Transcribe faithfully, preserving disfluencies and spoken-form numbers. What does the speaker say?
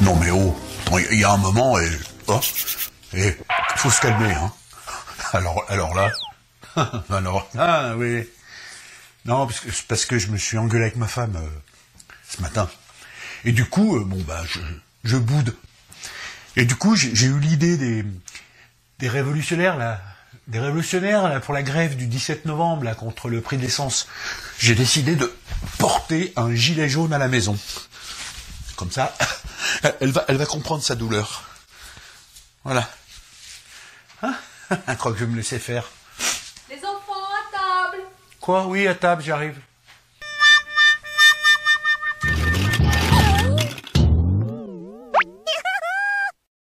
Non mais oh, il y a un moment et oh, et faut se calmer hein. Alors alors là, alors ah oui. Non parce que parce que je me suis engueulé avec ma femme euh, ce matin. Et du coup euh, bon bah je je boude. Et du coup j'ai eu l'idée des des révolutionnaires là, des révolutionnaires là pour la grève du dix-sept novembre là contre le prix de l'essence. J'ai décidé de porter un gilet jaune à la maison. Comme ça, elle va, elle va comprendre sa douleur. Voilà. Hein? Elle croit que je vais me laisser faire. Les enfants, à table. Quoi? Oui, à table, j'arrive.